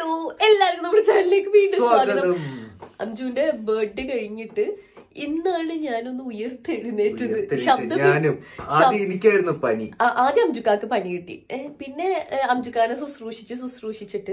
Hello, എല്ലാവർക്കും നമ്മുടെ ചാനലിലേക്ക് വീണ്ടും സ്വാഗതം. അഞ്ജുവിന്റെ ബർത്ത്ഡേ കഴിഞ്ഞിട്ട് ഇന്നാണ് ഞാനൊന്ന് ഉയർത്തെഴുന്നേറ്റത്. എനിക്കായിരുന്നു പനി. ആദ്യം അംജുക്കാക്ക് പനി കിട്ടി. പിന്നെ അംജുക്കാനെ ശുശ്രൂഷിച്ചിട്ട്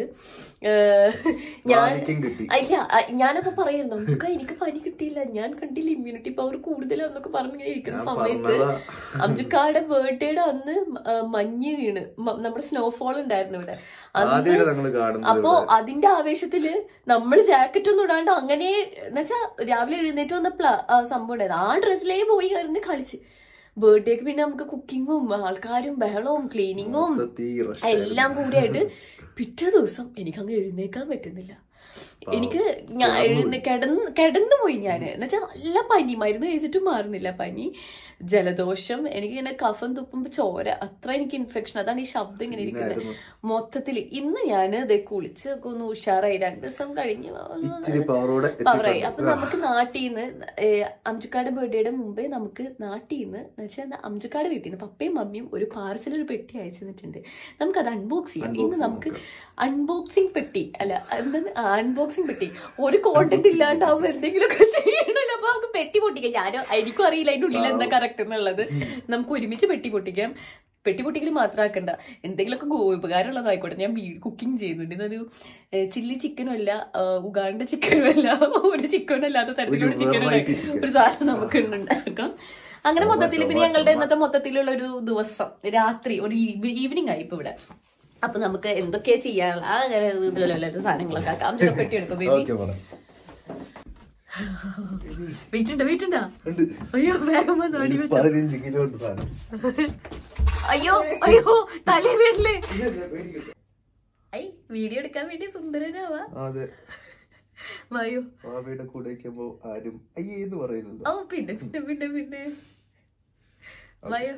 ഞാനപ്പോ പറയുന്നു, അംജുക്ക എനിക്ക് പനി കിട്ടിയില്ല, ഞാൻ കണ്ടില്ല ഇമ്മ്യൂണിറ്റി പവർ കൂടുതലാന്നൊക്കെ പറഞ്ഞിങ്ങനെ ഇരിക്കുന്ന സമയത്ത് അംജുക്കാടെ ബർത്ത്ഡേയുടെ അന്ന് മഞ്ഞ് വീണ് നമ്മുടെ സ്നോഫോൾ ഉണ്ടായിരുന്നു ഇവിടെ. അപ്പൊ അതിന്റെ ആവേശത്തില് നമ്മള് ജാക്കറ്റ് ഒന്നും ഇടാണ്ട് അങ്ങനെ എന്നുവെച്ചാ രാവിലെ എഴുന്നേറ്റ് വന്ന സംഭവം ഉണ്ടായത്. ആ ഡ്രസ്സിലേ പോയി കയറി കളിച്ച് ബർത്ത്ഡേക്ക് പിന്നെ നമുക്ക് കുക്കിങ്ങും ആൾക്കാരും ബഹളവും ക്ലീനിങ്ങും എല്ലാം കൂടിയായിട്ട് പിറ്റേ ദിവസം എനിക്കങ്ങ് എഴുന്നേക്കാൻ പറ്റുന്നില്ല. എനിക്ക് കിടന്നു പോയി ഞാന്. എന്നുവെച്ചാൽ നല്ല പനി, മരുന്ന് കഴിച്ചിട്ടും മാറുന്നില്ല പനി, ജലദോഷം, എനിക്കിങ്ങനെ കഫം തുപ്പുമ്പോ ചോര, അത്ര എനിക്ക് ഇൻഫെക്ഷൻ. അതാണ് ഈ ശബ്ദം ഇങ്ങനെ ഇരിക്കുന്നത് മൊത്തത്തില്. ഇന്ന് ഞാന് ഇതേ കുളിച്ച് ഒന്ന് ഉഷാറായി. 2 ദിവസം കഴിഞ്ഞ് പവറായി. അപ്പൊ നമുക്ക് നാട്ടിന്ന് അംജുക്കാട് ബർത്ത്ഡേയുടെ മുമ്പേ നമുക്ക് നാട്ടിന്ന് വെച്ചാൽ അംജുക്കാട് വീട്ടിൽ നിന്ന് പപ്പയും മമ്മിയും ഒരു പാർസൽ ഒരു പെട്ടി അയച്ചു തന്നിട്ടുണ്ട്. നമുക്കത് അൺബോക്സ് ചെയ്യാം. ഇന്ന് നമുക്ക് അൺബോക്സിംഗ് പെട്ടി അൺബോക്സിംഗ് പെട്ടി. ഒരു കോണ്ടന്റ് ഇല്ലാണ്ടാവുമ്പോ എന്തെങ്കിലുമൊക്കെ ചെയ്യണല്ലോ. അപ്പൊ നമുക്ക് പെട്ടി പൊട്ടിക്കാം. എനിക്കും അറിയില്ല അതിന്റെ ഉള്ളിൽ എന്താ കറക്റ്റ് എന്നുള്ളത്. നമുക്ക് ഒരുമിച്ച് പെട്ടി പൊട്ടിക്കാം. പെട്ടി പൊട്ടിക്കൽ മാത്രമാക്കണ്ട, എന്തെങ്കിലുമൊക്കെ ഉപകാരമുള്ളതായിക്കോട്ടെ. ഞാൻ കുക്കിംഗ് ചെയ്യുന്നുണ്ട്. ഇതൊരു ചില്ലി ചിക്കനും അല്ല, ഉഗാണ്ട ചിക്കനും അല്ല, ഒരു ചിക്കനും അല്ലാത്ത തരത്തിലുള്ള ചിക്കനും ഒരു സാധനം നമുക്ക് ഉണ്ടാക്കാം. അങ്ങനെ മൊത്തത്തിൽ പിന്നെ ഞങ്ങളുടെ ഇന്നത്തെ മൊത്തത്തിലുള്ള ഒരു ദിവസം രാത്രി ഒരു ഈവനിങ് ആയി ഇപ്പൊ ഇവിടെ. അപ്പൊ നമുക്ക് എന്തൊക്കെയാ ചെയ്യാനുള്ള അങ്ങനെ ഇതുപോലെ സാധനങ്ങളൊക്കെ ആക്കാം. പെട്ടി എടുക്കും ബേബി. വെയിറ്റുണ്ടാ? അയ്യോ വേഗം വന്നു അടി വെച്ചു. അയ്യോ അയ്യോ തലേ വീട്ടില് വീഡിയോ എടുക്കാൻ വേണ്ടി സുന്ദരനാവാ. വായോ ആരും അയ്യേന്ന് പറയുന്നത്. ഓ പിന്നെ പിന്നെ പിന്നെ പിന്നെ വായോ.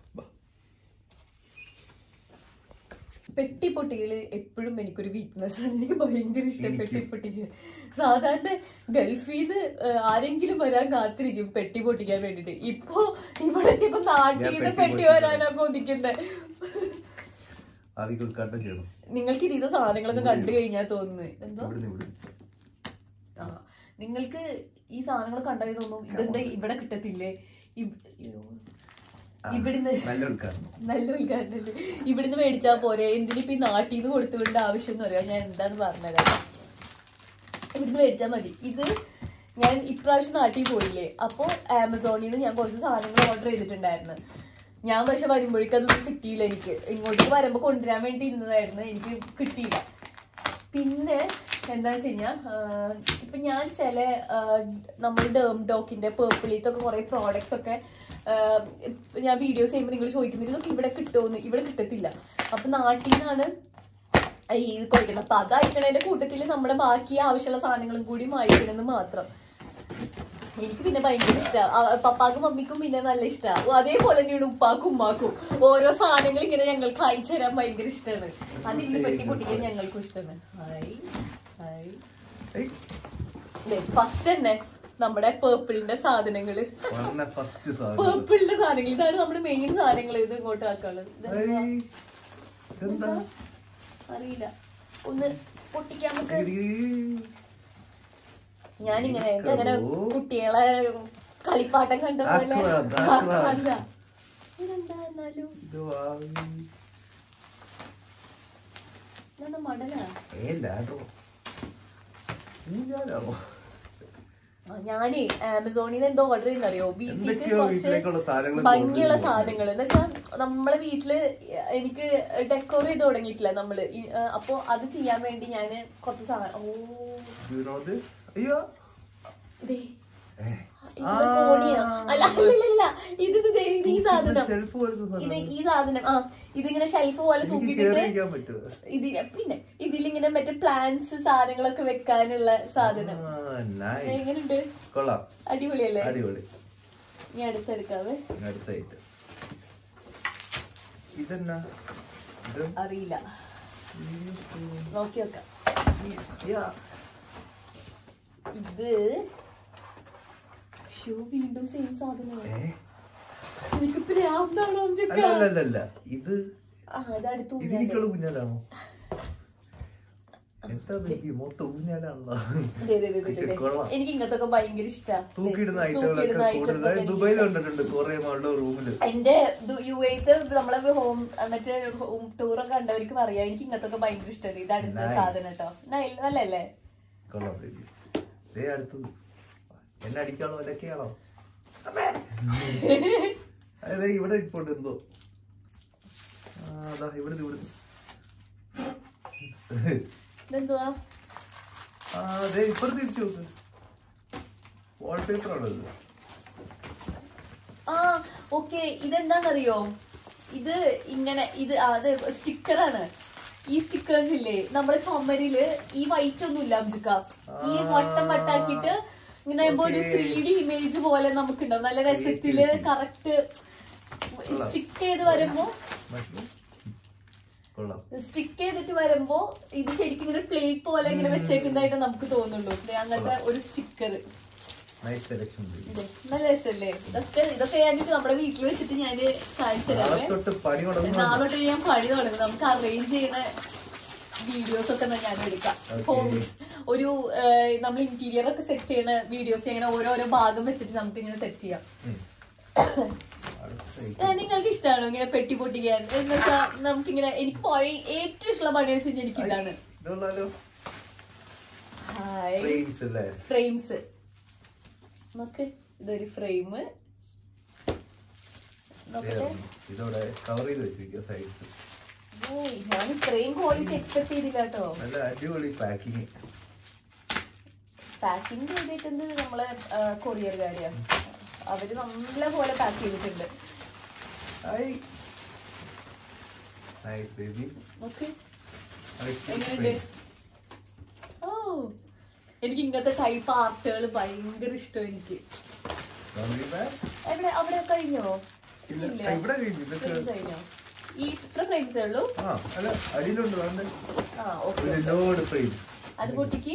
പെട്ടിപ്പൊട്ടികള് എപ്പോഴും എനിക്കൊരു വീക്ക്നെസ് ആണ്. എനിക്ക് ഭയങ്കര ഇഷ്ടം പെട്ടിപ്പൊട്ടികൾ. സാധാരണ ഗൾഫിൽ നിന്ന് ആരെങ്കിലും വരാൻ കാത്തിരിക്കും പെട്ടി പൊട്ടിക്കാൻ വേണ്ടിട്ട്. ഇപ്പൊ ഇവിടെ ഇപ്പൊ നാട്ടിൽ നിന്ന് പെട്ടി വരാനാ കൊതിക്കുന്നത്. നിങ്ങൾക്ക് ഇത് സാധനങ്ങളൊക്കെ കണ്ടു കഴിഞ്ഞാൽ തോന്നുന്നു എന്തോ നിങ്ങൾക്ക് ഈ സാധനങ്ങൾ കണ്ടായി തോന്നും ഇതെന്താ ഇവിടെ കിട്ടത്തില്ലേ. ഇവിടുന്ന് നല്ല ഉദ്ഘാടനം ഇവിടുന്ന് മേടിച്ചാ പോരെ, എന്തിനിപ്പോ ഈ നാട്ടിൽ നിന്ന് കൊടുത്തുകൊണ്ട് ആവശ്യം എന്ന് പറയാം. ഞാൻ എന്താന്ന് പറഞ്ഞുതരാം. ഇവിടുന്ന് മേടിച്ചാ മതി. ഇത് ഞാൻ ഇപ്രാവശ്യം നാട്ടിൽ പോയില്ലേ, അപ്പൊ ആമസോണിൽ നിന്ന് ഞാൻ കുറച്ച് സാധനങ്ങൾ ഓർഡർ ചെയ്തിട്ടുണ്ടായിരുന്നു. ഞാൻ പക്ഷെ വരുമ്പോഴേക്കും അതൊന്നും കിട്ടിയില്ല. എനിക്ക് ഇങ്ങോട്ടേക്ക് വരുമ്പോ കൊണ്ടുവരാൻ വേണ്ടി ഇരുന്നതായിരുന്നു, എനിക്ക് കിട്ടിയില്ല. പിന്നെ എന്താന്ന് വെച്ച് കഴിഞ്ഞാ ഇപ്പൊ ഞാൻ ചില നമ്മുടെ ഡേംഡോക്കിന്റെ പേർപ്പിളിത്തൊക്കെ കുറെ പ്രോഡക്ട്സ് ഒക്കെ ഞാൻ വീഡിയോസ് ചെയ്യുമ്പോൾ നിങ്ങൾ ചോദിക്കുന്നത് ഇതൊക്കെ ഇവിടെ കിട്ടുമെന്ന്. ഇവിടെ കിട്ടത്തില്ല. അപ്പൊ നാട്ടിൽ നിന്നാണ് ഈ കുറയ്ക്കുന്നത്. അപ്പൊ അത് അയക്കണതിന്റെ കൂട്ടത്തില് നമ്മുടെ ബാക്കി ആവശ്യമുള്ള സാധനങ്ങളും കൂടി അയക്കണമെന്ന് മാത്രം. എനിക്ക് പിന്നെ ഭയങ്കര ഇഷ്ടമാണ്. പപ്പാക്കും മമ്മിക്കും പിന്നെ നല്ല ഇഷ്ടമാണ്. അതേപോലെ തന്നെയാണ് ഉപ്പാക്കും ഉമ്മാക്കും. ഓരോ സാധനങ്ങൾ ഇങ്ങനെ ഞങ്ങൾക്ക് അയച്ചു തരാൻ ഭയങ്കര ഇഷ്ടമാണ്. അത് ഇന്ന് പെട്ടി പൊട്ടിക്കാൻ ഞങ്ങൾക്കും ഇഷ്ടമാണ്. ഫസ്റ്റ് തന്നെ നമ്മുടെ പേർപ്പിളിന്റെ സാധനങ്ങള്, പേർപ്പിളിന്റെ സാധനങ്ങൾ ഇതാണ് നമ്മുടെ മെയിൻ സാധനങ്ങൾ. ഇത് ഇങ്ങോട്ട് ആക്കാനുള്ളത് അറിയില്ല, ഒന്ന് പൊട്ടിക്കാൻ നമുക്ക്. ഞാനിങ്ങനെ അങ്ങനെ കുട്ടികളെ കളിപ്പാട്ടം കണ്ട പോലെ ഇതെന്തായാലും മടലാ. ഞാന് ആമസോണിൽ നിന്ന് എന്തോ ഓർഡർ ചെയ്യുന്നറിയോ, വീട്ടിലേക്ക് കുറച്ച് ഭംഗിയുള്ള സാധനങ്ങൾ. എന്ന് വെച്ചാൽ നമ്മളെ വീട്ടില് എനിക്ക് ഡെക്കോർ ചെയ്ത് തുടങ്ങിയിട്ടില്ല നമ്മള്. അപ്പൊ അത് ചെയ്യാൻ വേണ്ടി ഞാന് കുറച്ച് സാധനം ഈ സാധനം ഇതിങ്ങനെ ഷെൽഫ് പോലെ തൂക്കിട്ടിട്ട് പിന്നെ ഇതിലിങ്ങനെ മറ്റേ പ്ലാന്റ്സ് സാധനങ്ങളൊക്കെ വെക്കാനുള്ള സാധനം. എങ്ങനെയുണ്ട്? അടിപൊളിയല്ലേ? ഞാൻ അടുത്തെടുക്കാവേ. അറിയില്ല, നോക്കി വെക്കാം. ഇത് വീണ്ടും സെയിം സാധനം. എനിക്ക് പ്രാന്താണോ? ഇത് കുഞ്ഞാലാണോ? മൊത്തം ഊഞ്ഞാലാണല്ലോ. എനിക്ക് ഇങ്ങനത്തൊക്കെ ഭയങ്കര ഇഷ്ടമാണ്. ദുബായിൽ കണ്ടിട്ടുണ്ട് കുറെ ആളുടെ റൂമില്. എന്റെ യുഎത്ത് നമ്മളെ ഹോം മറ്റേ ഹോം ടൂറൊക്കെ കണ്ടവർക്ക് പറയാം. എനിക്ക് ഇങ്ങനത്തൊക്കെ ഭയങ്കര ഇഷ്ടമാണ്. ഇത് അടുത്ത സാധനം കേട്ടോ. നല്ലല്ലേ? അടുത്തത് എന്നെ അടിക്കാണോ ഇതൊക്കെയാണോ? അതെ ഇവിടെ ഇപ്പോണ്ട് എന്തോ. അതാ ഇവിടെ ഇതെന്തുവാ? അതെ ഇപ്പുറത്ത് തിരിച്ചു നോക്ക്. വാൾപേപ്പർ ആണത്. ഓക്കെ. ഇതെന്താന്നറിയോ? ഇത് ഇങ്ങനെ അത് സ്റ്റിക്കറാണ്. ഈ സ്റ്റിക്കേഴ്സ് ഇല്ലേ നമ്മുടെ ചുമരില് ഈ വൈറ്റ് ഒന്നും ഇല്ല അബ്ദുക്ക. ഈ വട്ടം വട്ടാക്കിട്ട് ഇങ്ങനെ ഒരു 3D ഇമേജ് പോലെ നമുക്കുണ്ടാവും. നല്ല രസത്തില് കറക്റ്റ് സ്റ്റിക്ക് ചെയ്ത് വരുമ്പോ ഇത് ശരിക്കും ഇങ്ങനെ പ്ലേറ്റ് പോലെ ഇങ്ങനെ വെച്ചേക്കുന്നതായിട്ട് നമുക്ക് തോന്നുള്ളൂ. അങ്ങനത്തെ ഒരു സ്റ്റിക്കർ നല്ല രസല്ലേ? ഇതൊക്കെ ഞാനിപ്പോ നമ്മുടെ വീട്ടിൽ വെച്ചിട്ട് ഞാന് കാണിച്ചു തരാം. നാളെ തൊട്ട് ഞാൻ പണി തുടങ്ങും. നമുക്ക് അറേഞ്ച് ചെയ്യുന്ന വീഡിയോസ് ഒക്കെ ഞാൻ എടുക്കാം. ഒരു നമ്മൾ ഇന്റീരിയർ ഒക്കെ സെറ്റ് ചെയ്യുന്ന വീഡിയോസ് ഇങ്ങനെ ഓരോരോ ഭാഗം വെച്ചിട്ട് നമുക്ക് ഇങ്ങനെ സെറ്റ് ചെയ്യാം. നിങ്ങൾക്ക് ഇഷ്ടമാണോ ഇങ്ങനെ പെട്ടി പൊട്ടിക്കാൻ? എന്നുവെച്ചാ നമുക്കിങ്ങനെ എനിക്ക് പോയി ഏറ്റവും ഇഷ്ടമുള്ള പണി വെച്ച് കഴിഞ്ഞാൽ എനിക്ക് ഇതാണ്. ഫ്രെയിംസ്. നമുക്ക് ഇതൊരു ഫ്രെയിം ഞാൻ ഇത്രയും ക്വാളിറ്റി എക്സ്പെക്ട് ചെയ്തില്ല കേട്ടോ. പാക്കിങ് ചെയ്തിട്ടുണ്ട് നമ്മളെ കൊറിയർകാരിയാ. അവര് നല്ല പോലെ പാക്ക് ചെയ്തിട്ടുണ്ട്. എനിക്ക് ഇങ്ങനത്തെ ടൈപ്പ് ആർട്ടുകൾ ഭയങ്കര ഇഷ്ടം. എനിക്ക് അവിടെ കഴിഞ്ഞോ? കഴിഞ്ഞോ? ഈ ഇത്ര ഫ്രെയിംസേ ഉള്ളൂ? അത് പൊട്ടിക്ക്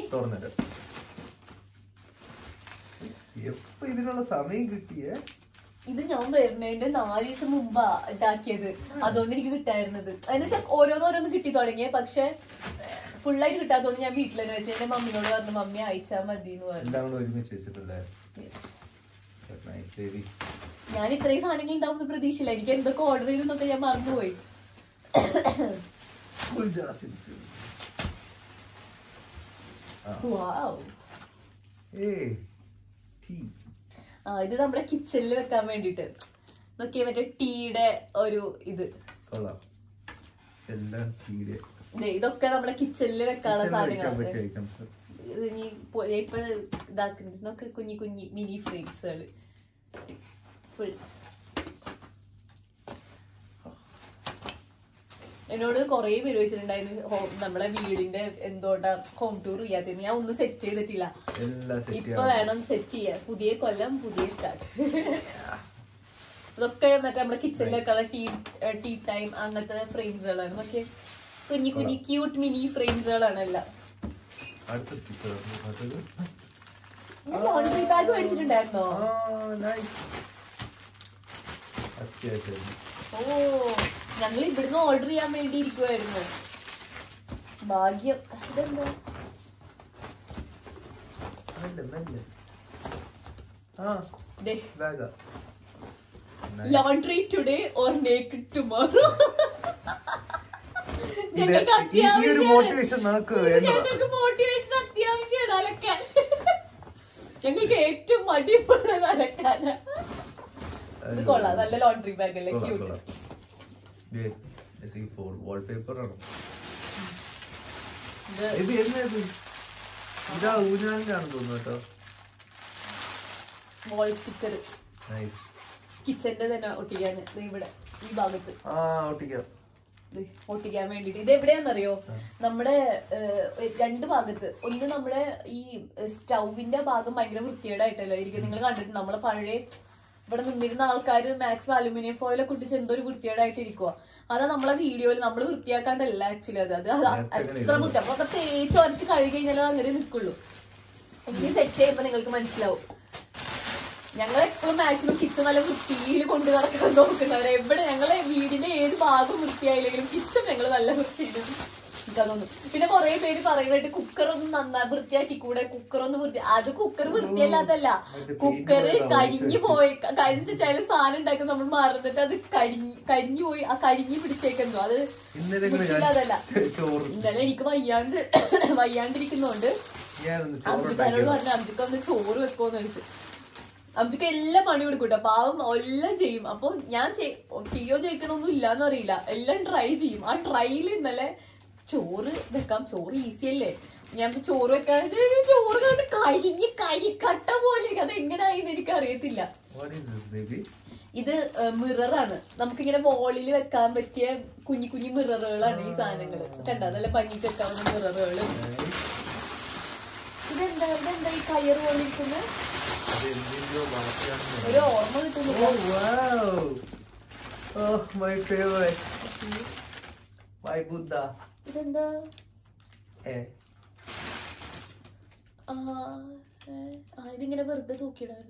എപ്പോ ഇതിനുള്ള സമയം കിട്ടിയേ? ഇത് ഞാൻ വരുന്നതിന്റെ 4 ദിവസം മുമ്പാ ഉണ്ടാക്കിയത്. അതുകൊണ്ട് എനിക്ക് കിട്ടായിരുന്നത്. അതിന് വെച്ചാൽ ഓരോന്നോരോന്ന് കിട്ടി തുടങ്ങിയേ. പക്ഷെ ഫുള്ളായിട്ട് കിട്ടാത്തോണ്ട് ഞാൻ വീട്ടിൽ തന്നെ വെച്ച് എന്റെ മമ്മിനോട് പറഞ്ഞു, മമ്മി അയച്ചാ മതി എന്ന് പറഞ്ഞു. ഞാൻ ഇത്രയും സാധനങ്ങൾ ഉണ്ടാവുന്ന പ്രതീക്ഷയില്ല. എനിക്ക് എന്തൊക്കെ ഓർഡർ ചെയ്തെന്നൊക്കെ ഞാൻ മറന്നുപോയി. ഇത് നമ്മുടെ കിച്ചണിൽ വെക്കാൻ വേണ്ടിട്ട് നോക്കിയാ മറ്റേ ടീയുടെ ഒരു ഇത്. ഇതൊക്കെ നമ്മുടെ കിച്ചണിൽ വെക്കാനുള്ള സാധനങ്ങളാണ്. ഇത് ഇപ്പൊ ഇതാക്കുന്നത് കുഞ്ഞി കുഞ്ഞി മിനി ഫ്രെയിംസുകള് ഫുൾ. എന്നോട് കൊറേ പേര് ചോദിച്ചിട്ടുണ്ടായിരുന്നു നമ്മളെ വീടിന്റെ എന്തോട്ടാ ഹോം ടൂർ ചെയ്യാത്തത്. ഞാൻ ഒന്നും സെറ്റ് ചെയ്തിട്ടില്ല. ഇപ്പൊ വേണം സെറ്റ് ചെയ്യാൻ. പുതിയ കൊല്ലം പുതിയ സ്റ്റാർട്ട്. ഇതൊക്കെ മറ്റേ നമ്മുടെ കിച്ചണിലേക്കുള്ള ടീ ടൈം അങ്ങനത്തെ ഫ്രെയിംസുകളാണ്. നോക്കിയേ കുഞ്ഞി കുഞ്ഞി ക്യൂട്ട് മിനി ഫ്രെയിംസുകളാണ് എല്ലാം. Laundry bag മേടിച്ചിട്ടുണ്ടായിരുന്നോ? ഓ ഞങ്ങൾ ഇവിടുന്ന് ഓർഡർ ചെയ്യാൻ വേണ്ടി ഇരിക്കുവായിരുന്നു. ഭാഗ്യം. ഇതെന്താ? Laundry today or naked tomorrow. ഞങ്ങൾക്ക് മോട്ടിവേഷൻ അത്യാവശ്യമാണ് അലക്കാൻ. ഞങ്ങൾക്ക് ഏറ്റവും മടിയുള്ളത് അലക്കാനാ. ഇത് കൊള്ളാം. നല്ല ലോണ്ടറി ബാഗ് അല്ലേ? ക്യൂട്ട്. വാൾപേപ്പർ ആണോ? വാൾ സ്റ്റിക്കർ കിച്ചന്റെ തന്നെ ഒട്ടിക്കാണ്. ഇവിടെ ഈ ഭാഗത്ത് ഒട്ടിക്കാൻ വേണ്ടിട്ട്. ഇത് എവിടെയാന്നറിയോ? നമ്മുടെ 2 ഭാഗത്ത്. ഒന്ന് നമ്മുടെ ഈ സ്റ്റൗവിന്റെ ഭാഗം ഭയങ്കര വൃത്തികേടായിട്ടല്ലോ ഇരിക്കും. നിങ്ങൾ കണ്ടിട്ടുണ്ട് നമ്മളെ പഴയ ഇവിടെ നിന്നിരുന്ന ആൾക്കാർ മാക്സിമം അലുമിനിയം ഫോയിലൊക്കെ ഒട്ടിച്ച് എന്തോ ഒരു വൃത്തികേടായിട്ട് ഇരിക്കുക. അതാ നമ്മളെ വീഡിയോയിൽ നമ്മൾ വൃത്തിയാക്കാണ്ടല്ല ആക്ച്വലി. അത് എത്ര മുട്ട അപ്പൊ തേച്ച് ഉരച്ച് കഴുകി കഴിഞ്ഞാൽ അങ്ങനെ നിൽക്കുള്ളൂ. ഇനി സെറ്റ് ചെയ്യുമ്പോ നിങ്ങൾക്ക് മനസ്സിലാവും. ഞങ്ങൾ എപ്പോഴും മാക്സിമം കിച്ചൺ നല്ല വൃത്തിയിൽ കൊണ്ടു നടക്കാൻ നോക്കുന്നവരെ. എവിടെ ഞങ്ങളെ വീടിന്റെ ഏത് ഭാഗം വൃത്തിയായില്ലെങ്കിലും കിച്ചൺ ഞങ്ങൾ നല്ല വൃത്തിയിടും. അംജിക്കാൻ തോന്നും. പിന്നെ കുറെ പേര് പറയുന്നത് കുക്കർ ഒന്ന് നന്നായി വൃത്തിയാക്കി കൂടെ, കുക്കർ ഒന്ന് അത് കുക്കർ വൃത്തിയല്ലാത്തല്ല, കുക്കർ കരിഞ്ഞു വെച്ചാൽ സാധനം ഉണ്ടാക്കും നമ്മൾ മറന്നിട്ട് അത് കരിഞ്ഞു പോയി, ആ കരിഞ്ഞു പിടിച്ചേക്കുന്നു. അത് വൃത്തിയില്ലാതല്ല. ഇന്നലെ എനിക്ക് വയ്യാണ്ടിരിക്കുന്നോണ്ട് അംജിക്കാരോട് പറഞ്ഞു അംജിക്ക ഒന്ന് ചോറ് വെക്കോന്ന് ചോദിച്ചു. അംജിക്ക് എല്ലാം പണി കൊടുക്കൂട്ടോ, പാവം എല്ലാം ചെയ്യും. അപ്പൊ ഞാൻ ചെയ്യോ ജയിക്കണമൊന്നും ഇല്ലാന്ന് അറിയില്ല, എല്ലാം ട്രൈ ചെയ്യും. ആ ട്രൈയിൽ ഇന്നലെ ചോറ് വെക്കാം, ചോറ് ഈസി അല്ലേ, ഞാൻ ചോറ് വെക്കാൻ ചോറ് കണ്ട് കരിക്കട്ട പോലെ, അത് എങ്ങനെയായിന്ന് എനിക്ക് അറിയത്തില്ല. ഇത് മിററാണ്, നമുക്കിങ്ങനെ വോളിൽ വെക്കാൻ പറ്റിയ കുഞ്ഞു കുഞ്ഞു മിററുകളാണ് ഈ സാധനങ്ങള്. കണ്ടോ, നല്ല ഭംഗിക്ക് വെക്കാവുന്ന മിററുകള്. ഇതെന്താ ഈ കയറ് പോലെ ഇരിക്കുന്നത്? ഒരു ഓർമ്മ കിട്ടുന്നു. ഇതെന്താ? ഇതിങ്ങനെ വെറുതെ തൂക്കിയിടാൻ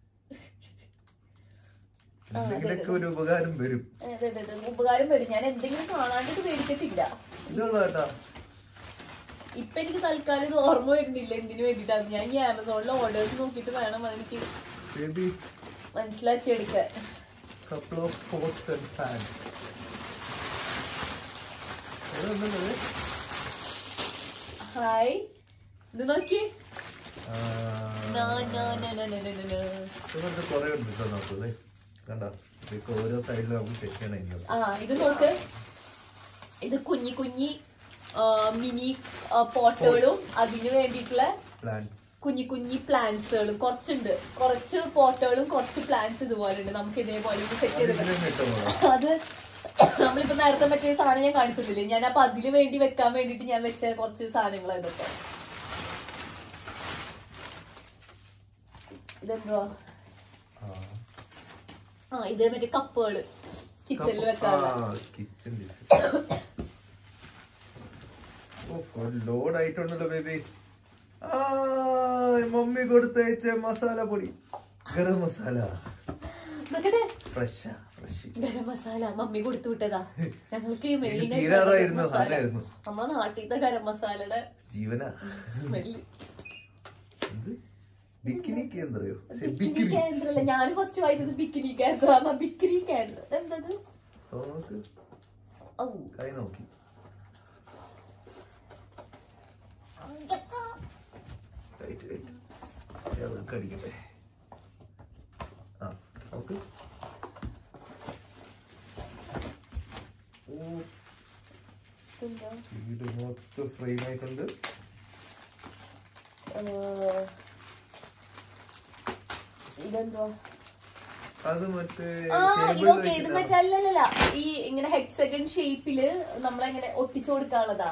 ഉപകാരം വരും. ഉപകാരം വരും. ഞാൻ എന്തെങ്കിലും കാണാണ്ട് മേടിക്കത്തില്ല. ഇപ്പൊ എനിക്ക് തൽക്കാലം ഇത് ഓർമ്മ വരുന്നില്ല എന്തിനു വേണ്ടിട്ടാണ്. ഞാൻ ഈ ആമസോണിലെ ഓർഡേഴ്സ് നോക്കിട്ട് വേണം അതെനിക്ക് മനസ്സിലാക്കി എടുക്കാൻ. ഹായ്, ഇത് നോക്കി. ഇത് നോക്ക്, ഇത് കുഞ്ഞി കുഞ്ഞി മിനി പോട്ടുകളും അതിന് വേണ്ടിയിട്ടുള്ള കുഞ്ഞി കുഞ്ഞി പ്ലാന്റ്സുകളും കുറച്ചുണ്ട്. കുറച്ച് പോട്ടുകളും കുറച്ച് പ്ലാന്റ്സ് ഇതുപോലെ ഉണ്ട്. നമുക്ക് ഇതേപോലെ സെറ്റ് ചെയ്ത് അത് നമ്മളിപ്പോ നേരത്തെ മറ്റേ സാധനം ഞാൻ കാണിച്ചിട്ടില്ലേ, ഞാൻ അപ്പൊ അതിന് വേണ്ടി വെക്കാൻ വേണ്ടിട്ട് ഞാൻ വെച്ച കുറച്ച് സാധനങ്ങൾ ഇതൊക്കെ. ഇതെന്തോ? ഇത് മറ്റേ കപ്പുകള് കിച്ചണിൽ വെക്കാറുള്ള. ലോഡ് ആയിട്ടുണ്ടല്ലോ ബേബി. മമ്മി കൊടുത്തയച്ച മസാല പൊടി, ഗരം മസാല. ഗരം മസാല മമ്മി കൊടുത്തു വിട്ടതാ. ഞങ്ങൾക്ക് മെയിൻ നമ്മളെ നാട്ടിലത്തെ ഗരം മസാലയുടെ ജീവനാ സ്മെല്ല്. കേന്ദ്രല്ല, ഞാൻ ഫസ്റ്റ് വായിച്ചത് ബിക്കിനി കേന്ദ്ര. ബിക്കിനി കേന്ദ്ര എന്തത്? കടിക്കട്ടെ. വീട് മൊത്തം ഫ്രെയിം ആയിട്ടുണ്ട്. ഇതെന്തോ? അത് മറ്റേ ഇത് മറ്റേ അല്ലല്ല, ഈ ഇങ്ങനെ ഹെക്സഗൺ ഷേപ്പില് നമ്മളെങ്ങനെ ഒട്ടിച്ചു കൊടുക്കാനുള്ളതാ.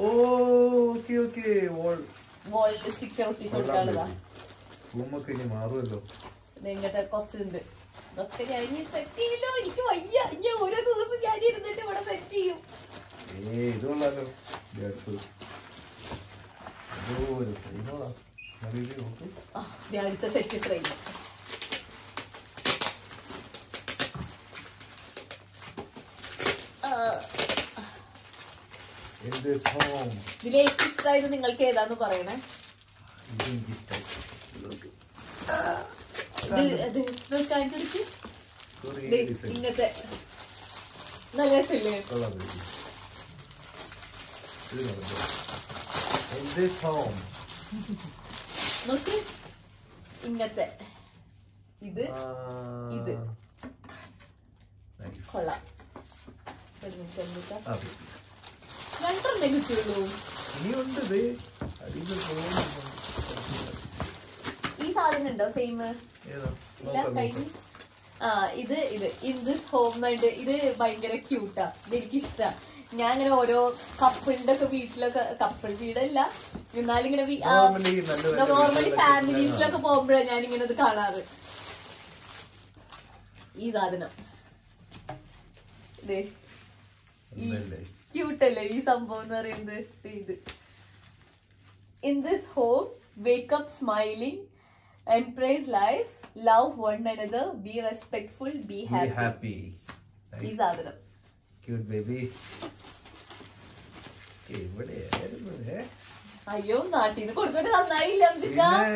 വോളില് സ്റ്റിക്കർ ഒട്ടിച്ചു കൊടുക്കാനുള്ളതാ. മാറുമല്ലോ. ഇങ്ങനത്തെ കുറച്ചുണ്ട്. ഇതൊക്കെ ഞാൻ സെറ്റ് ചെയ്യില്ലോ, എനിക്ക് വയ്യ. ഞാൻ ഓരോ ദിവസം ഞാൻ ഇരുന്നിട്ട് ഇവിടെ സെറ്റ് ചെയ്യും. അടുത്ത സെറ്റ് ട്രെയിൻ. ഇതിലേക്ക് ഇഷ്ടമായത് നിങ്ങൾക്ക് ഏതാന്ന് പറയണേ. ഇങ്ങനത്തെ നല്ല രസമില്ലേ? നോക്ക്, ഇങ്ങനത്തെ ഇത് ഇത് കൊള്ളാം. രണ്ടെണ്ണേ കിട്ടുള്ളൂ. ഈ സാധനം ഉണ്ടോ സെയിം? ഇല്ല, കഴിഞ്ഞു. ഇത് ഇൻ ദിസ് ഹോം ആയിട്ട് ഇത് ഭയങ്കര ക്യൂട്ടാ. ഇതെനിക്ക് ഇഷ്ടാ. ഞാൻ ഇങ്ങനെ ഓരോ കപ്പിളിന്റെ ഒക്കെ വീട്ടിലൊക്കെ, കപ്പിൾ വീടല്ല എന്നാലും ഇങ്ങനെ നോർമലി ഫാമിലീസിലൊക്കെ പോകുമ്പോഴാണ് ഞാനിങ്ങനെ ഇത് കാണാറ്. ഈ സാധനം ക്യൂട്ടല്ലേ ഈ സംഭവം എന്ന് പറയുന്നത്? ഇത് in this home wake up smiling, embrace life, love one another, be respectful, be happy. ഈ സാധനം ക്യൂട്ട് ബേബി. എവിടെയായിരുന്നു? അയ്യോ നാട്ടിന്ന് കൊടുത്തോട്ട് നന്നായില്ല അംജുക്ക.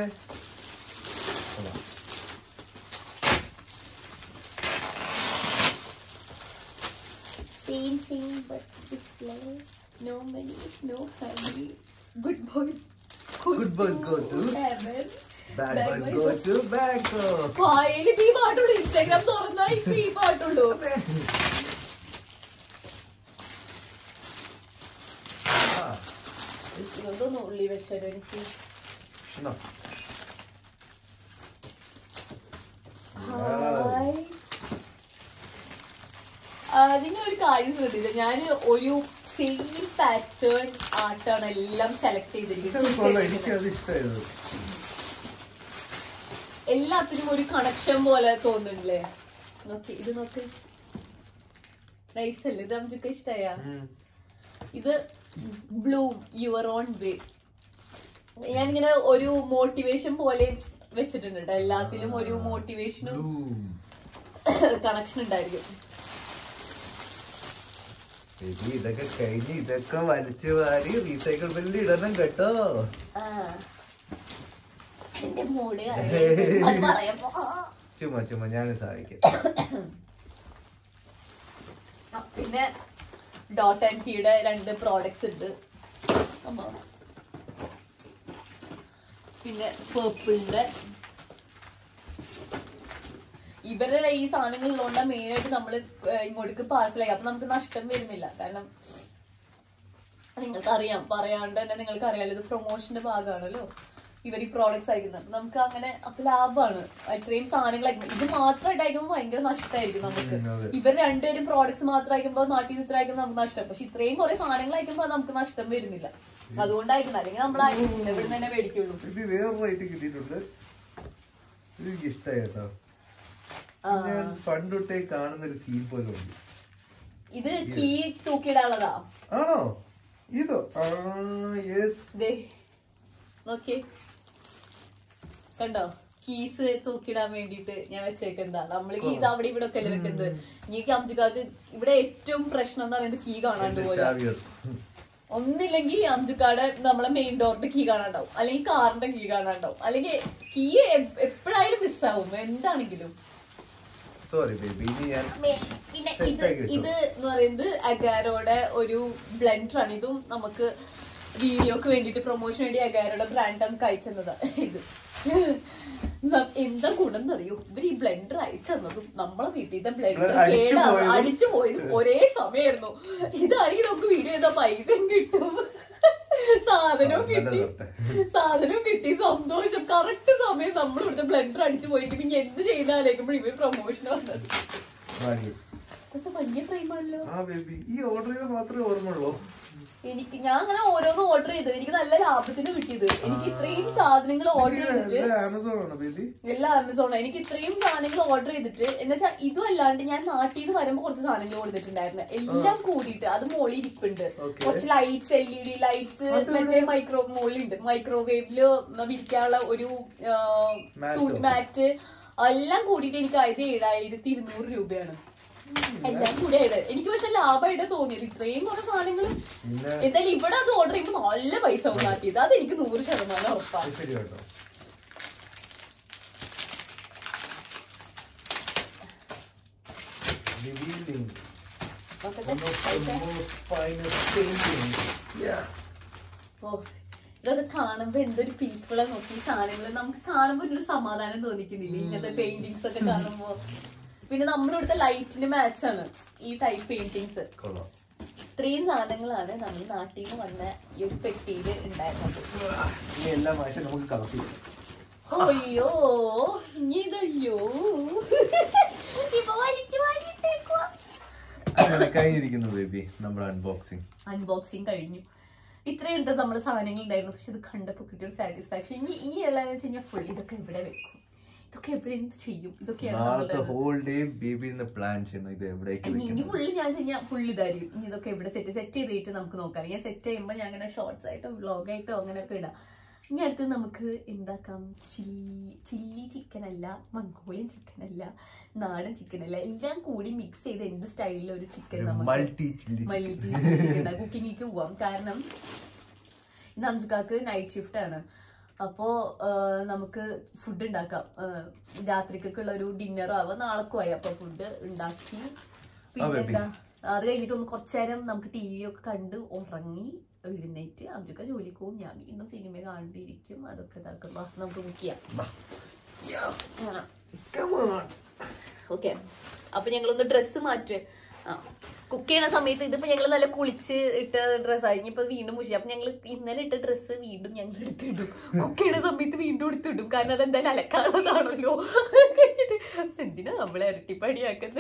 Same, but different. No money, no family. Good boy goes to heaven. Bad boy goes to Bangkok. വായല് ഈ പാട്ടുള്ളൂ. Instagram തുറന്നാ ഇപ്പൊ ഈ പാട്ടുള്ളൂ. ഇതൊന്ന് ഉള്ളി വെച്ചോ എനിക്ക്. ഹായ്. നിങ്ങൾ ഒരു കാര്യം ശ്രദ്ധിച്ചു, ഞാൻ ഒരു സെയിം പാറ്റേൺ ആർട്ടാണ് എല്ലാം സെലക്ട് ചെയ്തിരിക്കുന്നത്. എല്ലാത്തിനും ഒരു കണക്ഷൻ പോലെ തോന്നുന്നില്ലേ? നോക്കി ഇത് നോക്ക്, നൈസ് അല്ലേ? ഇത് നമുക്ക് ഇഷ്ടായ. ഇത് ബ്ലൂം യുവർ ഓൺ വേ. ഞാനിങ്ങനെ ഒരു മോട്ടിവേഷൻ പോലെ വെച്ചിട്ടുണ്ട് കേട്ടോ. എല്ലാത്തിലും ഒരു മോട്ടിവേഷനും കണക്ഷൻ ഉണ്ടായിരിക്കും. ഇതൊക്കെ കഴിഞ്ഞ് ഇതൊക്കെ വലിച്ചു വാരി റീസൈക്കിൾ ബില്ല് ഇടണം കേട്ടോ. ചുമ്മാ ഞാൻ സഹായിക്കാം. പിന്നെ ഡോട്ട് ആൻഡ് കീയുടെ 2 പ്രോഡക്ട്സ് ഉണ്ട്. പിന്നെ പേർപ്പിളിന്റെ. ഇവരുടെ ഈ സാധനങ്ങളിലുണ്ടാ മെയിൻ ആയിട്ട് നമ്മള് ഇങ്ങോട്ടേക്ക് പാർസലായി. അപ്പൊ നമുക്ക് നഷ്ടം വരുന്നില്ല. കാരണം നിങ്ങൾക്കറിയാം, പറയാണ്ട് തന്നെ നിങ്ങൾക്ക് അറിയാലോ, ഇത് പ്രൊമോഷന്റെ ഭാഗമാണല്ലോ ഇവർ ഈ പ്രോഡക്ട്സ് അയക്കുന്നത്. നമുക്ക് അങ്ങനെ അപ്പൊ ലാഭമാണ്. ഇത്രയും സാധനങ്ങൾ ഇത് മാത്രമായിട്ട് അയക്കുമ്പോൾ ഭയങ്കര നഷ്ടമായിരിക്കും നമുക്ക്. ഇവർ 2 പേരും പ്രോഡക്ട്സ് മാത്രം അയക്കുമ്പോൾ നാട്ടിൽ നിന്ന് ഇത്ര അയക്കുമ്പോൾ നമുക്ക് നഷ്ടം. പക്ഷെ ഇത്രയും കുറെ സാധനങ്ങൾ അയക്കുമ്പോൾ നമുക്ക് നഷ്ടം വരുന്നില്ല. അതുകൊണ്ടായിരിക്കും. അല്ലെങ്കിൽ നമ്മൾ ഇവിടെ തന്നെ മേടിക്കുള്ളൂ. കിട്ടിയിട്ടുണ്ട്. ഇത് എനിക്ക് ഇഷ്ടമായി കേട്ടോ. ഞാൻ പണ്ടൊട്ടേ കാണുന്നൊരു സീൻ പോലെ ഉണ്ട്. ഇത് കീ തൂക്കിയിടാനുള്ളതാ. ആണോ ഇതോ? നോക്കിയേ, കണ്ടോ? കീസ് തൂക്കിടാൻ വേണ്ടിട്ട് ഞാൻ വെച്ചേക്കെന്താ. നമ്മള് കീസ് അവിടെ ഇവിടെ ഒക്കെ അല്ലേ വെക്കുന്നത്. എനിക്ക് അംജുക്കാർക്ക് ഇവിടെ ഏറ്റവും പ്രശ്നം എന്ന് പറയുന്നത് കീ കാണാണ്ട് പോലെ. ഒന്നില്ലെങ്കിൽ അംജുക്കാട് നമ്മളെ മെയിൻ ഡോറിന്റെ കീ കാണാണ്ടാവും, അല്ലെങ്കിൽ കാറിന്റെ കീ കാണാണ്ടാവും, അല്ലെങ്കിൽ കീ എപ്പോഴായാലും മിസ്സാവും എന്താണെങ്കിലും. പിന്നെ ഇത് എന്ന് പറയുന്നത് അഗാരോടെ ഒരു ബ്ലെൻഡർ ആണ്. ഇതും നമുക്ക് വീഡിയോക്ക് വേണ്ടിട്ട് പ്രൊമോഷൻ വേണ്ടി അഗാരോടെ ബ്രാൻഡ് നമുക്ക് അയച്ചെന്നതാ. ഇത് എന്താ ഗുണം എന്നറിയോ? ഇവർ ഈ ബ്ലെൻഡർ അയച്ചെന്നതും നമ്മളെ വീട്ടിൽ ബ്ലെൻഡർ അടിച്ചു പോയതും ഒരേ സമയമായിരുന്നു. ഇതാണെങ്കിൽ നമുക്ക് വീഡിയോ ചെയ്താൽ പൈസയും കിട്ടും, സാധനവും കിട്ടി സന്തോഷം. കറക്റ്റ് സമയം നമ്മൾ ഇവിടുത്തെ ബ്ലെൻഡർ അടിച്ചു പോയിട്ട് പിന്നെ എന്ത് ചെയ്താലേക്കുമ്പോൾ ഇവർ പ്രൊമോഷൻ വന്നത്. പക്ഷെ വലിയ ഫ്രെയിമാണല്ലോ. എനിക്ക് ഞാൻ അങ്ങനെ ഓരോന്ന് ഓർഡർ ചെയ്തത് എനിക്ക് നല്ല ലാഭത്തിന് കിട്ടിയത്. എനിക്ക് ഇത്രയും സാധനങ്ങൾ ഓർഡർ ചെയ്തിട്ട് എല്ലാം ആമസോണാണ്. എനിക്ക് ഇത്രയും സാധനങ്ങൾ ഓർഡർ ചെയ്തിട്ട് എന്നുവെച്ചാൽ ഇതും അല്ലാണ്ട് ഞാൻ നാട്ടിൽ നിന്ന് വരുമ്പോ കുറച്ച് സാധനങ്ങൾ കൊടുത്തിട്ടുണ്ടായിരുന്നു. എല്ലാം കൂടിയിട്ട് അത് മോളിൽ ഇരിപ്പുണ്ട്. കുറച്ച് ലൈറ്റ്സ്, LED ലൈറ്റ്സ്, മറ്റേ മോളിലുണ്ട്. മൈക്രോവേവില് വിരിക്കാനുള്ള ഒരു മാറ്റ്, എല്ലാം കൂടിയിട്ട് എനിക്ക് ആയത് 7200 രൂപയാണ്. എല്ലാം കൂടെ ആയത് എനിക്ക് പക്ഷെ ലാഭമായിട്ട് തോന്നിയത്. ഇത്രയും കുറെ സാധനങ്ങൾ എന്തായാലും ഇവിടെ അത് ഓർഡർ ചെയ്യുമ്പോൾ നല്ല പൈസ നാട്ടിയത്. അത് എനിക്ക് 100% ഉറപ്പാണ്. ഇതൊക്കെ കാണുമ്പോ എന്തൊരു പീസ്ഫുള്ളാ നോക്കി. സാധനങ്ങൾ നമുക്ക് കാണുമ്പോ ഒരു സമാധാനം തോന്നിക്കുന്നില്ലേ ഇങ്ങനത്തെ പെയിന്റിങ്സ് ഒക്കെ കാണുമ്പോ? പിന്നെ നമ്മളിവിടുത്തെ ലൈറ്റിന് മാച്ചാണ് ഈ ടൈപ്പ് പെയിന്റിങ്സ്. ഇത്രയും സാധനങ്ങളാണ് നമ്മൾ നാട്ടിൽ നിന്ന് വന്ന ഈ ഒരു പെട്ടിയില് ഉണ്ടായിരുന്നത്. അയ്യോ ഇനി ഇതല്ലോ ഇപ്പൊ വലിച്ചു വാങ്ങിട്ടേക്കുവാ. അൺബോക്സിങ് കഴിഞ്ഞു. ഇത്രയും ഉണ്ട് നമ്മള് സാധനങ്ങൾ ഉണ്ടായിരുന്നു. പക്ഷെ ഇത് കണ്ടപ്പോ കിട്ടിയൊരു സാറ്റിസ്ഫാക്ഷൻ. ഇനി ഉള്ളതെന്ന് വെച്ച് കഴിഞ്ഞാൽ ഫുൾ ഇതൊക്കെ ഇവിടെ വെക്കും, ഇതൊക്കെ എവിടെ എന്ത് ചെയ്യും, ഇതൊക്കെയാണ് ഇനി ഫുള്ള് ഞാൻ കഴിഞ്ഞാൽ ഫുൾ ഇതായിരിക്കും. ഇനി ഇതൊക്കെ എവിടെ സെറ്റ് ചെയ്തിട്ട് നമുക്ക് നോക്കാം. ഞാൻ സെറ്റ് ചെയ്യുമ്പോൾ ഞാൻ അങ്ങനെ ഷോർട്സ് ആയിട്ടോ വ്ളോഗായിട്ടോ അങ്ങനെയൊക്കെ ഇടാം. ഇനി അടുത്ത് നമുക്ക് എന്താക്കാം, ചില്ലി ചിക്കൻ അല്ല, മംഗോളിയൻ ചിക്കൻ അല്ല, നാടൻ ചിക്കൻ അല്ല, എല്ലാം കൂടി മിക്സ് ചെയ്ത് എന്ത് സ്റ്റൈലിൽ ഒരു ചിക്കൻ നമുക്ക് മൾട്ടി ചിക്കൻ കുക്കിങ്ങിക്ക് പോവാം. കാരണം ഇന്ന് അംജുക്കാക്ക് നൈറ്റ് ഷിഫ്റ്റ് ആണ്. അപ്പോ നമുക്ക് ഫുഡ് ഉണ്ടാക്കാം. രാത്രിക്കൊക്കെയുള്ള ഒരു ഡിന്നർ ആവാം, നാളെക്കും ആയി. അപ്പൊ ഫുഡ് ഉണ്ടാക്കി പിന്നെന്താ അത് കഴിഞ്ഞിട്ട് ഒന്ന് കുറച്ചു നേരം നമുക്ക് ടി വി ഒക്കെ കണ്ട് ഉറങ്ങി എഴുന്നേറ്റ് അംജുക്ക ജോലിക്ക് പോകും, ഞാൻ വീണ്ടും സിനിമ കണ്ടിരിക്കും. അതൊക്കെ ഇതാക്കും. നമുക്ക് കുക്ക് ചെയ്യാം. ഓക്കെ, അപ്പൊ ഞങ്ങളൊന്ന് ഡ്രസ്സ് മാറ്റ്. കുക്ക് ചെയ്യണ സമയത്ത് ഇതിപ്പോ ഞങ്ങൾ നല്ല കുളിച്ച് ഇട്ട ഡ്രസ്സായി, ഇനിയിപ്പോ വീണ്ടും മുഷി. അപ്പൊ ഞങ്ങൾ ഇന്നലെ ഇട്ട ഡ്രസ്സ് വീണ്ടും ഞങ്ങൾ എടുത്തിടും. കുക്ക് ചെയ്യണ സമയത്ത് വീണ്ടും എടുത്തിടും, കാരണം അതെന്തായാലും അലക്കാനുള്ളതാണല്ലോ. എന്തിനാ നമ്മളെ ഇരട്ടിപ്പണിയാക്കുന്നത്?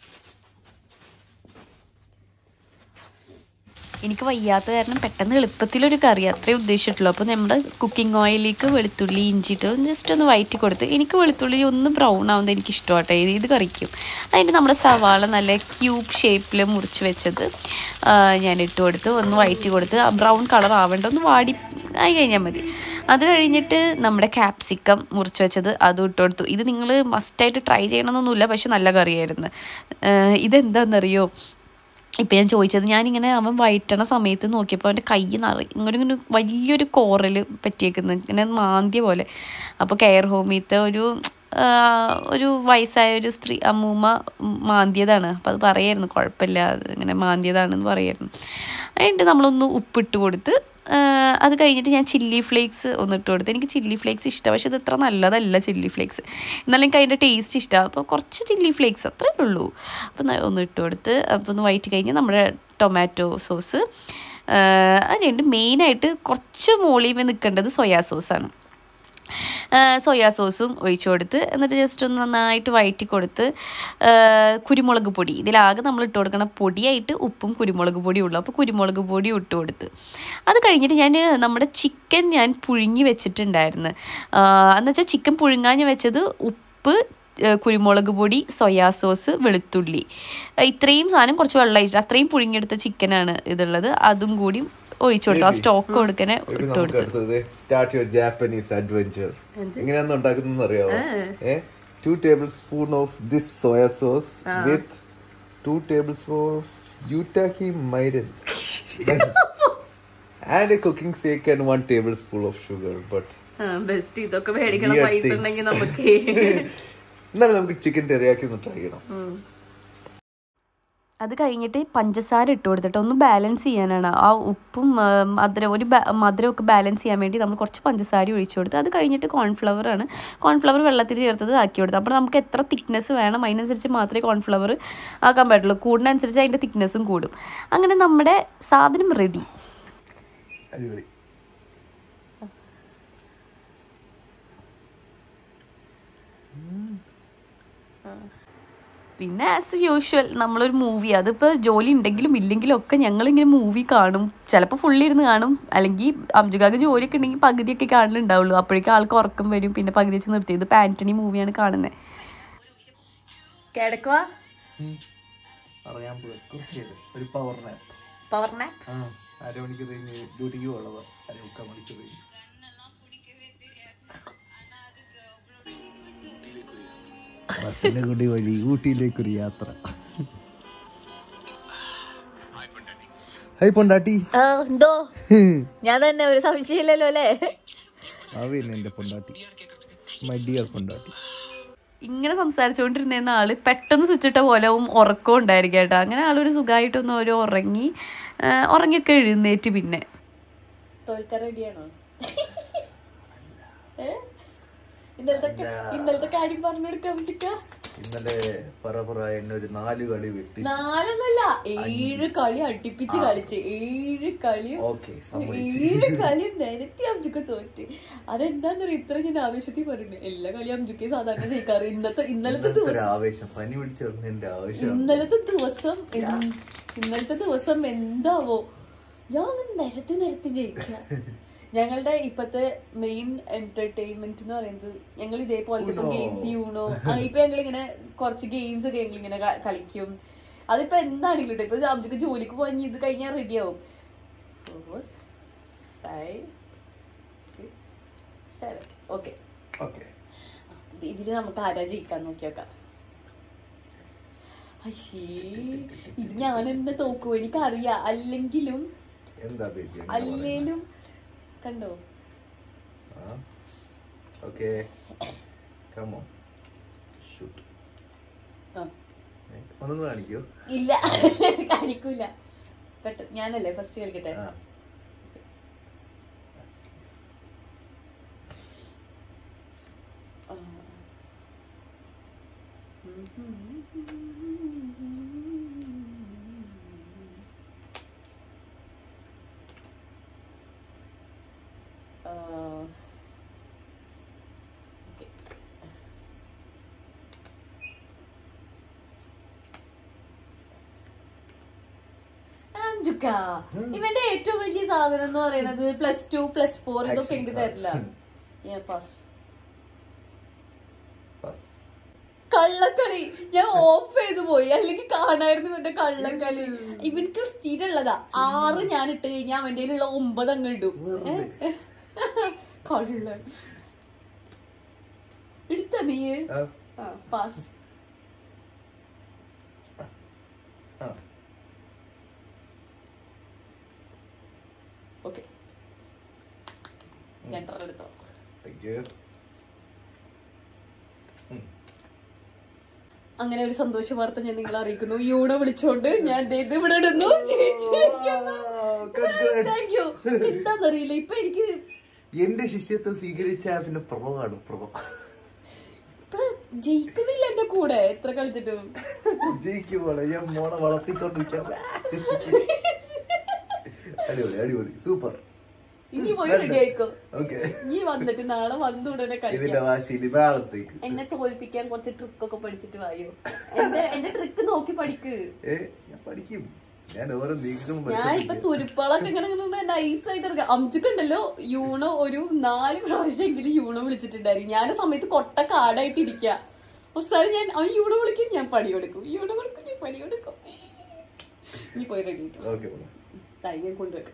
എനിക്ക് വയ്യാത്ത കാരണം പെട്ടെന്ന് എളുപ്പത്തിലൊരു കറി അത്രേ ഉദ്ദേശിച്ചിട്ടുള്ളൂ. അപ്പോൾ നമ്മുടെ കുക്കിംഗ് ഓയിലേക്ക് വെളുത്തുള്ളി ഇഞ്ചിട്ട് ജസ്റ്റ് ഒന്ന് വഴറ്റി കൊടുത്ത്, എനിക്ക് വെളുത്തുള്ളി ഒന്ന് ബ്രൗൺ ആവുന്നത് എനിക്ക് ഇഷ്ടമാട്ടെ ഇത് കറിക്കും. അതിൻ്റെ നമ്മുടെ സവാള നല്ല ക്യൂബ് ഷേപ്പിൽ മുറിച്ച് വെച്ചത് ഞാൻ ഇട്ട് കൊടുത്ത് ഒന്ന് വഴറ്റി കൊടുത്ത് ബ്രൗൺ കളർ ആവേണ്ട ഒന്ന് വാടി ആയി കഴിഞ്ഞാൽ മതി. അത് കഴിഞ്ഞിട്ട് നമ്മുടെ ക്യാപ്സിക്കം മുറിച്ച് വെച്ചത് അതും ഇട്ട് കൊടുത്തു. ഇത് നിങ്ങൾ മസ്റ്റായിട്ട് ട്രൈ ചെയ്യണമെന്നൊന്നുമില്ല, പക്ഷെ നല്ല കറിയായിരുന്നു. ഇതെന്താണെന്നറിയോ, ഇപ്പം ഞാൻ ചോദിച്ചത്, ഞാനിങ്ങനെ അവൻ വയറ്റണ സമയത്ത് നോക്കിയപ്പോൾ അവൻ്റെ കൈ ഇങ്ങനെ വലിയൊരു കോറൽ പറ്റിയേക്കുന്നു, ഇങ്ങനെ മാന്തിയ പോലെ. അപ്പോൾ കെയർ ഹോമിലത്തെ ഒരു വയസ്സായ ഒരു സ്ത്രീ അമ്മൂമ്മ മാന്തിയതാണ്. അപ്പോൾ അത് പറയായിരുന്നു, കുഴപ്പമില്ല ഇങ്ങനെ മാന്തിയതാണെന്ന് പറയായിരുന്നു. അതിൻ്റെ നമ്മളൊന്ന് ഉപ്പിട്ട് കൊടുത്ത് അത് കഴിഞ്ഞിട്ട് ഞാൻ ചില്ലി ഫ്ലേക്സ് ഒന്ന് ഇട്ട് കൊടുത്ത്. എനിക്ക് ചില്ലി ഫ്ലേക്സ് ഇഷ്ടമാണ്, പക്ഷെ ഇത് ഇത്ര നല്ലതല്ല ചില്ലി ഫ്ലേക്സ്. എന്നാലും എനിക്ക് അതിൻ്റെ ടേസ്റ്റ് ഇഷ്ടമാണ്. അപ്പോൾ കുറച്ച് ചില്ലി ഫ്ലേക്സ് അത്രേ ഉള്ളൂ. അപ്പം ഒന്ന് ഇട്ട് കൊടുത്ത് അപ്പോൾ ഒന്ന് വഴറ്റി കഴിഞ്ഞ് നമ്മുടെ ടൊമാറ്റോ സോസ്. അതുകൊണ്ട് മെയിനായിട്ട് കുറച്ച് മോളിമേ നിൽക്കേണ്ടത് സോയാ സോസാണ്. സോയാ സോസും ഒഴിച്ചു കൊടുത്ത് എന്നിട്ട് ജസ്റ്റ് ഒന്ന് നന്നായിട്ട് വഴറ്റി കൊടുത്ത് കുരുമുളക് പൊടി, ഇതിലാകെ നമ്മൾ ഇട്ട് കൊടുക്കണ പൊടിയായിട്ട് ഉപ്പും കുരുമുളക് പൊടിയും ഉള്ളു. അപ്പോൾ കുരുമുളക് പൊടി ഇട്ട് കൊടുത്ത് അത് കഴിഞ്ഞിട്ട് നമ്മുടെ ചിക്കൻ ഞാൻ പുഴുങ്ങി വെച്ചിട്ടുണ്ടായിരുന്നു. എന്നുവെച്ചാൽ ചിക്കൻ പുഴുങ്ങാൻ വെച്ചത് ഉപ്പ്, കുരുമുളക് പൊടി, സോയാ സോസ്, വെളുത്തുള്ളി, ഇത്രയും സാധനം കുറച്ച് വെള്ളം ഒഴിച്ചിട്ട് അത്രയും പുഴുങ്ങിയെടുത്ത ചിക്കനാണ് ഇതുള്ളത്. അതും കൂടി ഒഴിച്ചു കൊടുത്തു. ആ സ്റ്റോക്ക് കൊടുക്കണേ ഇട്ട് കൊടുത്തു. Start your Japanese adventure. എങ്ങനെയാന്ന് ഉണ്ടാക്കുന്നത് അറിയാമോ? 2 tablespoons of this soya sauce with 2 tablespoons of Utaki mirin and a cooking sake and 1 tablespoon of sugar. But best ഇതൊക്കെ മേടിക്കണ പൈസ ഉണ്ടെങ്കിൽ നമുക്ക് എന്നാലും നമുക്ക് ചിക്കൻ ടെറിയാക്കി ഒന്ന് ട്രൈ ചെയ്യണം. അത് കഴിഞ്ഞിട്ട് പഞ്ചസാര ഇട്ട് കൊടുത്തിട്ട് ഒന്ന് ബാലൻസ് ചെയ്യാനാണ്. ആ ഉപ്പും മധുരമൊക്കെ ബാലൻസ് ചെയ്യാൻ വേണ്ടി നമ്മൾ കുറച്ച് പഞ്ചസാര ഒഴിച്ചു കൊടുത്ത് അത് കഴിഞ്ഞിട്ട് കോൺഫ്ലവറാണ്. കോൺഫ്ലവർ വെള്ളത്തിൽ ചേർത്തത് ആക്കി കൊടുത്ത്. അപ്പോൾ നമുക്ക് എത്ര തിക്നെസ് വേണം അതിനനുസരിച്ച് മാത്രമേ കോൺഫ്ലവർ ആക്കാൻ പറ്റുള്ളൂ. കൂടുന്നതനുസരിച്ച് അതിൻ്റെ തിക്നെസ്സും കൂടും. അങ്ങനെ നമ്മുടെ സാധനം റെഡി. പിന്നെ ആസ് യൂഷ്വൽ നമ്മളൊരു മൂവി, അതിപ്പോൾ ജോലി ഉണ്ടെങ്കിലും ഇല്ലെങ്കിലും ഒക്കെ ഞങ്ങളിങ്ങനെ മൂവി കാണും. ചിലപ്പോൾ ഫുള്ളിരുന്ന് കാണും, അല്ലെങ്കിൽ അംജുകാക്ക് ജോലിയൊക്കെ ഉണ്ടെങ്കിൽ പകുതിയൊക്കെ കാണലുണ്ടാവുള്ളൂ. അപ്പോഴേക്കും ആൾക്ക് ഉറക്കം വരും, പിന്നെ പകുതി വെച്ച് നിർത്തിയത്. ഇപ്പോൾ ആൻ്റണി മൂവിയാണ് കാണുന്നത്. കിടക്കുവാ പവർ നാപ്പ് ബസ്സിനെ കൂടി വഴി ഊട്ടിയിലേക്കൊരു യാത്ര. ഹൈ പൊണ്ടാട്ടി. എന്തോ ഞാൻ തന്നെ ഒരു സംശയമില്ലല്ലോ അല്ലേ? എന്റെ പൊണ്ടാട്ടി, മൈ ഡിയർ പൊണ്ടാട്ടി. ഇങ്ങനെ സംസാരിച്ചുകൊണ്ടിരുന്ന ആള് പെട്ടെന്ന് സ്വിച്ചിട്ട പോലെ ഉറക്കം ഉണ്ടായിരിക്കും കേട്ടോ. അങ്ങനെ ആളൊരു സുഖമായിട്ടൊന്ന് ഉറങ്ങിയൊക്കെ എഴുന്നേറ്റ്. പിന്നെ തോൽക്കാൻ റെഡിയാണോ? ഇന്നലത്തെ കാര്യം പറഞ്ഞെടുക്കാൻ പറ്റില്ല. ഇന്നലെ ഒരു 4 കളി വെട്ടി, 4 7 കളി അടുപ്പിച്ച് കളിച്ച് 7 കളിയും നിരത്തി അംജുക്ക തോറ്റ്. അതെന്താന്നറിയ ഇത്ര ഞാൻ ആവേശത്തിൽ പറയുന്നത്? എല്ലാ കളിയും അംജുക്കെ സാധാരണ ജയിക്കാറ്. ഇന്നലത്തെ ദിവസം എന്താവോ ഞാൻ നിരത്തി ജയിക്കുക. ഞങ്ങളുടെ ഇപ്പത്തെ മെയിൻ എന്റർടൈൻമെന്റ് എന്ന് പറയുന്നത് ഞങ്ങൾ ഇതേപോലത്തെ ഗെയിംസ് യൂണോ ഇപ്പൊ ഞങ്ങളിങ്ങനെ കുറച്ച് ഗെയിംസ് ഒക്കെ ഞങ്ങളിങ്ങനെ കളിക്കും. അതിപ്പോ എന്താണെങ്കിലും കേട്ടോ. ഇപ്പൊ അംജുക്ക് ജോലിക്ക് പോയി ഇത് കഴിഞ്ഞാൽ റെഡി ആവും. 4 5 6, 7. ഓക്കെ. ഇതില് നമുക്ക് ആരാ ജയിക്കാൻ നോക്കിയോക്കാം. അശ്ശീ, ഇത് ഞാൻ എന്നെ തോക്കൂ, എനിക്കറിയാം. അല്ലെങ്കിലും കണ്ടോ. ഇല്ല, കാണിക്കൂല. പെട്ടെന്ന് ഞാനല്ലേ ഫസ്റ്റ് കളിക്കട്ടെ. ഇവന്റെ ഏറ്റവും വലിയ സാധനം എന്ന് പറയുന്നത് +2, +4 ഇതൊക്കെ എനിക്ക് തരില്ല. കള്ളക്കളി ഞാൻ ഓഫ് ചെയ്തു പോയി, അല്ലെങ്കിൽ കാണായിരുന്നു ഇവന്റെ കള്ളക്കളി. ഇവനക്ക് സ്ഥിരമുള്ളതാ 6 ഞാൻ ഇട്ട് കഴിഞ്ഞാൽ അവന്റെ 9 അങ്ങ് ഇടും. കള്ള എടുത്ത നീ പാസ്. ഓക്കെ, എടുത്തോ. അങ്ങനെ ഒരു സന്തോഷ വാർത്ത ഞാൻ നിങ്ങളെ അറിയിക്കുന്നു. യൂണ വിളിച്ചോണ്ട് ഞാൻ ഇവിടെ ഇടുന്നു. എന്താന്നറിയില്ല, ഇപ്പൊ എനിക്ക് എന്റെ ശിഷ്യത്തെ സ്വീകരിച്ച പിന്നെ പ്രഭവാണ്. ഇപ്പൊ ജയിക്കുന്നില്ല എന്റെ കൂടെ എത്ര കളിച്ചിട്ടും. ജയിക്കുമ്പോൾ ഞാൻ മോളെ വളർത്തിക്കൊണ്ടിരിക്കാം. അടിപൊളി സൂപ്പർ. ഇനി പോയി റെഡി ആയിക്കോ. നീ വന്നിട്ട് നാളെ വന്നുടനെ കളിക്കാം. എന്നെ തോൽപ്പിക്കാൻ കുറച്ച് ട്രിക്കൊക്കെ പഠിച്ചിട്ട് വായോ. എന്റെ ട്രിക്ക് നോക്കി പഠിക്ക്. ഞാൻ പഠിക്കും. ഞാൻ ഇപ്പൊ തുരുപ്പളൊക്കെ ഇങ്ങനെ നൈസായിട്ട് ഇറക്കാം. അംജുക്കുണ്ടല്ലോ യൂണോ ഒരു 4 പ്രാവശ്യമെങ്കിലും യൂണോ വിളിച്ചിട്ടുണ്ടായിരുന്നു. ഞാൻ സമയത്ത് കൊട്ട കാടായിട്ട് ഇരിക്ക. അവസാനം ഞാൻ യൂണോ വിളിക്കും, ഞാൻ പണി കൊടുക്കും. യൂണോ കൊടുക്കും, ഞാൻ പണി കൊടുക്കും. നീ പോയി റെഡി ഞാൻ കൊണ്ടുവെക്കാം.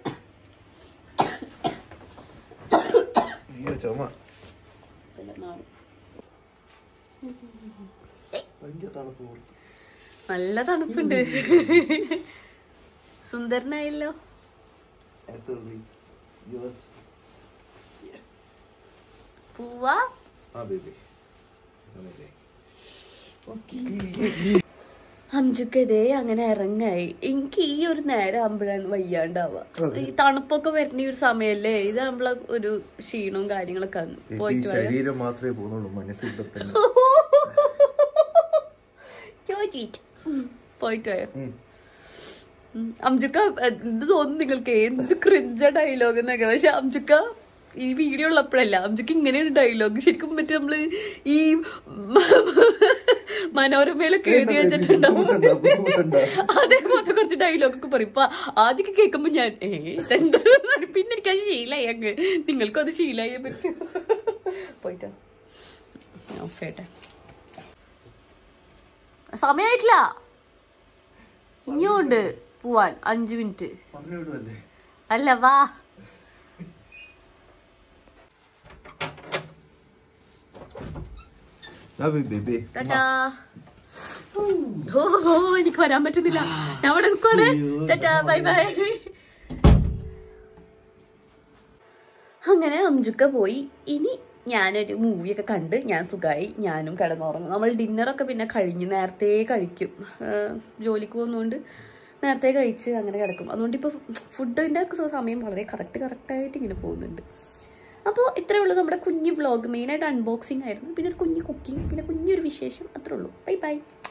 നല്ല തണുപ്പുണ്ട്. സുന്ദരനായല്ലോ. പൂവാ അംജുക്കതേ അങ്ങനെ ഇറങ്ങായി. എനിക്ക് ഈ ഒരു നേരം ആകുമ്പോഴാണ് വയ്യാണ്ടാവുക. ഈ തണുപ്പൊക്കെ വരുന്ന ഒരു സമയല്ലേ, ഇത് നമ്മളെ ഒരു ക്ഷീണവും കാര്യങ്ങളൊക്കെ പോയിട്ട് ശരീരം മാത്രമേ പോകുന്നുള്ളൂ, മനസ്സിൽ പോയിട്ട് പോയോ. അംജുക്ക എന്ത് തോന്നുന്നു നിങ്ങൾക്ക്, എന്ത് ക്രിഞ്ച ഡയലോഗ് എന്നൊക്കെ. പക്ഷെ അംജുക്ക ഈ വീഡിയോ ഉള്ളപ്പോഴല്ല, അംജുക്ക് ഇങ്ങനെയൊരു ഡയലോഗ് ശരിക്കും മറ്റേ നമ്മള് ഈ മനോരമയിലൊക്കെ എഴുതി വെച്ചിട്ടുണ്ടാവും. അതേപോലത്തെ കുറച്ച് ഡയലോഗൊക്കെ പറയും. ഇപ്പൊ ആദ്യമൊക്കെ കേൾക്കുമ്പോ ഞാൻ പിന്നെ എനിക്ക് അത് ശീലായി. അങ്ങ് നിങ്ങൾക്കും അത് ശീലായേ പറ്റും. പോയിട്ടോ ഓഫേട്ടെ, സമയായിട്ടില്ല. ഇനിയുണ്ട് പോവാൻ 5 മിനിറ്റ്. അല്ല വാ. എനിക്ക് വരാൻ പറ്റുന്നില്ല, ഞാൻ അവിടെ നിൽക്കുവാണ്. Tata bye bye. അങ്ങനെ അംജുക്ക പോയി. ഇനി ഞാനൊരു മൂവിയൊക്കെ കണ്ട് ഞാൻ സുഖമായി ഞാനും കിടന്നുറങ്ങും. നമ്മൾ ഡിന്നറൊക്കെ പിന്നെ കഴിഞ്ഞ് നേരത്തെ കഴിക്കും. ജോലിക്ക് പോകുന്നതുകൊണ്ട് നേരത്തെ കഴിച്ച് അങ്ങനെ കിടക്കും. അതുകൊണ്ട് ഇപ്പോൾ ഫുഡിൻ്റെ സമയം വളരെ കറക്റ്റായിട്ട് ഇങ്ങനെ പോകുന്നുണ്ട്. അപ്പോൾ ഇത്രയേ ഉള്ളൂ നമ്മുടെ കുഞ്ഞു വ്ളോഗ്. മെയിനായിട്ട് അൺബോക്സിങ് ആയിരുന്നു, പിന്നെ ഒരു കുഞ്ഞു കുക്കിംഗ്, പിന്നെ കുഞ്ഞൊരു വിശേഷം. അത്രേ ഉള്ളൂ. Bye by.